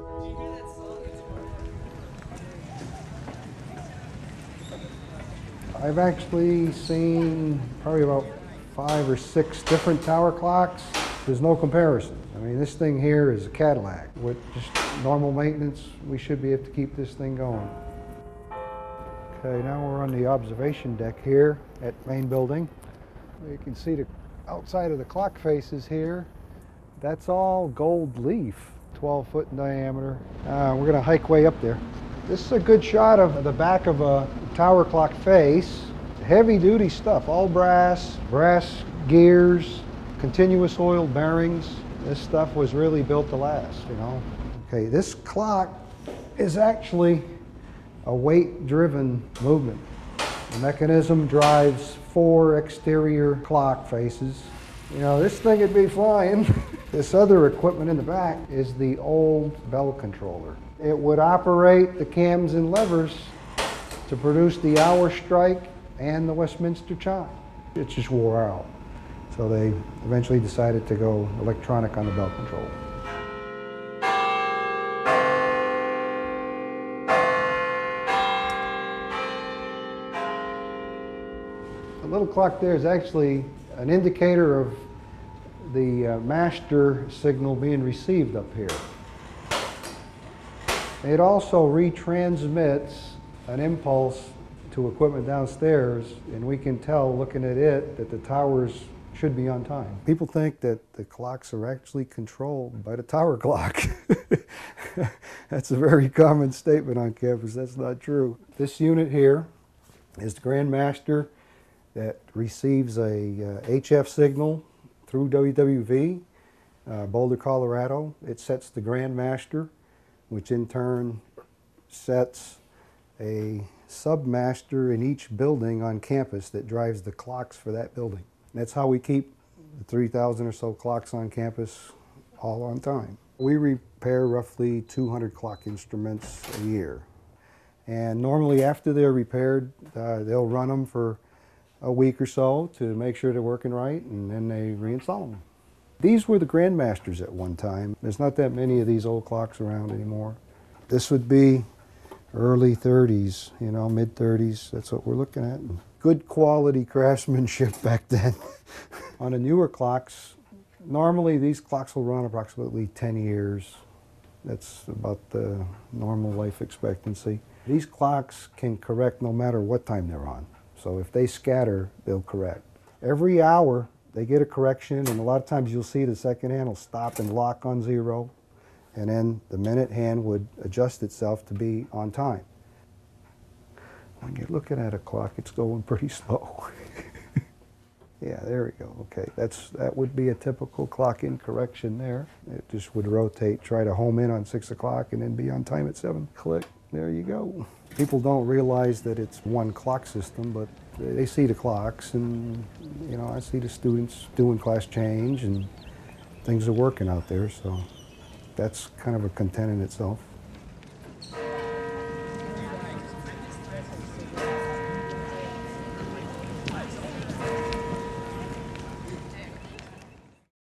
I've actually seen probably about 5 or 6 different tower clocks. There's no comparison. I mean, this thing here is a Cadillac. With just normal maintenance, we should be able to keep this thing going. Okay, now we're on the observation deck here at main building. You can see the outside of the clock faces here. That's all gold leaf, 12 foot in diameter. We're gonna hike way up there. This is a good shot of the back of a tower clock face. Heavy duty stuff, all brass gears, continuous oil bearings. This stuff was really built to last, you know. Okay, this clock is actually a weight-driven movement. The mechanism drives 4 exterior clock faces. You know, this thing would be flying. This other equipment in the back is the old bell controller. It would operate the cams and levers to produce the hour strike and the Westminster chime. It just wore out. So they eventually decided to go electronic on the bell control. The little clock there is actually an indicator of the master signal being received up here. It also retransmits an impulse to equipment downstairs, and we can tell looking at it that the towers should be on time. People think that the clocks are actually controlled by the tower clock. That's a very common statement on campus. That's not true. This unit here is the Grand Master that receives a HF signal through WWV, Boulder, Colorado. It sets the Grand Master, which in turn sets a submaster in each building on campus that drives the clocks for that building. That's how we keep the 3,000 or so clocks on campus all on time. We repair roughly 200 clock instruments a year. And normally after they're repaired, they'll run them for a week or so to make sure they're working right, and then they reinstall them. These were the Grandmasters at one time. There's not that many of these old clocks around anymore. This would be early 30s, you know, mid 30s. That's what we're looking at. Good quality craftsmanship back then. On the newer clocks, normally these clocks will run approximately 10 years. That's about the normal life expectancy. These clocks can correct no matter what time they're on. So if they scatter, they'll correct. Every hour, they get a correction, and a lot of times you'll see the second hand will stop and lock on 0, and then the minute hand would adjust itself to be on time. When you're looking at a clock, it's going pretty slow. Yeah, there we go. Okay, that would be a typical clock in correction there. It just would rotate, try to home in on 6 o'clock, and then be on time at 7. Click, there you go. People don't realize that it's one clock system, but they see the clocks, and you know, I see the students doing class change, and things are working out there, so that's kind of a content in itself.